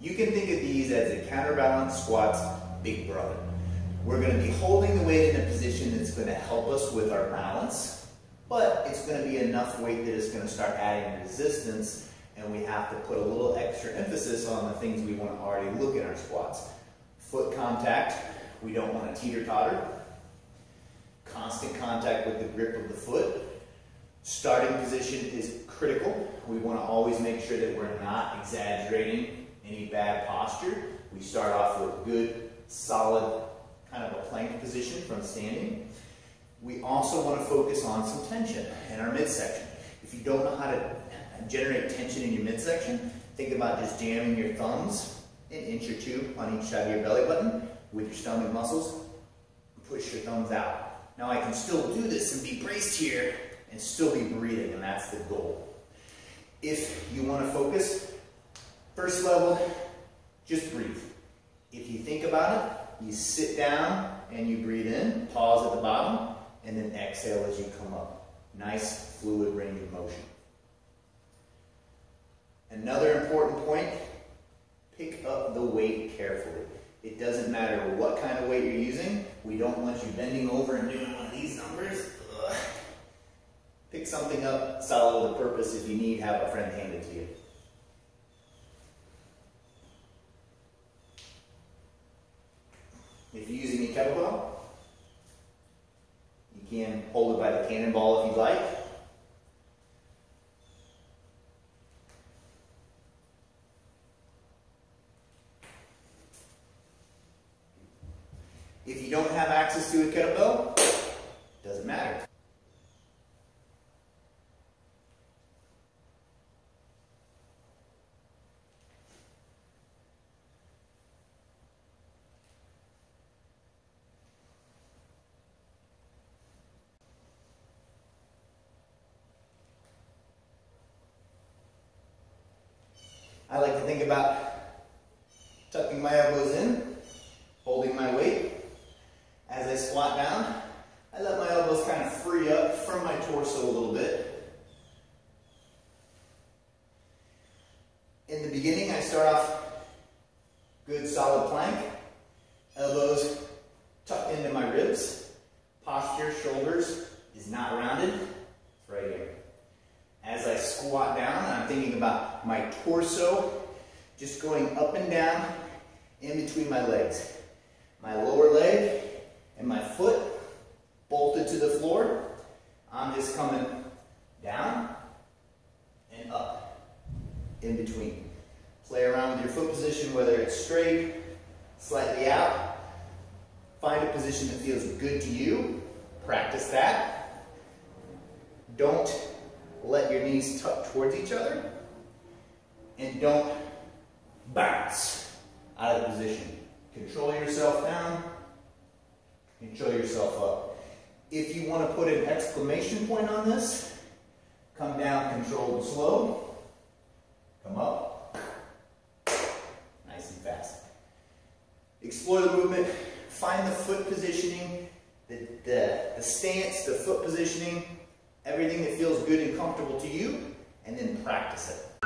You can think of these as a counterbalance squat's big brother. We're going to be holding the weight in a position that's going to help us with our balance, but it's going to be enough weight that it's going to start adding resistance, and we have to put a little extra emphasis on the things we want to already look at our squats. Foot contact, we don't want to teeter-totter. Constant contact with the grip of the foot. Starting position is critical. We want to always make sure that we're not exaggerating any bad posture. We start off with good, solid, kind of a plank position from standing. We also want to focus on some tension in our midsection. If you don't know how to generate tension in your midsection, think about just jamming your thumbs an inch or two on each side of your belly button with your stomach muscles. Push your thumbs out. Now I can still do this and be braced here and still be breathing, and that's the goal. If you want to focus, first level, just breathe. If you think about it, you sit down and you breathe in, pause at the bottom, and then exhale as you come up. Nice fluid range of motion. Another important point, pick up the weight carefully. It doesn't matter what kind of weight you're using. We don't want you bending over and doing one of these numbers. Ugh. Pick something up solid with a purpose. If you need, have a friend hand it to you. If you're using a kettlebell, you can hold it by the cannonball if you'd like. If you don't have access to a kettlebell, doesn't matter. I like to think about tucking my elbows in, holding my weight. As I squat down, I let my elbows kind of free up from my torso a little bit. In the beginning, I start off good solid plank, elbows tucked into my ribs. Posture, shoulders is not rounded, it's right here. As I squat down, I'm thinking about my torso just going up and down in between my legs. My lower leg and my foot bolted to the floor. I'm just coming down and up in between. Play around with your foot position, whether it's straight, slightly out. Find a position that feels good to you. Practice that. Don't let your knees tuck towards each other. And don't bounce out of the position. Control yourself down. Control yourself up. If you want to put an exclamation point on this, come down controlled and slow. Come up. Nice and fast. Explore the movement. Find the foot positioning, the stance, the foot positioning, everything that feels good and comfortable to you, and then practice it.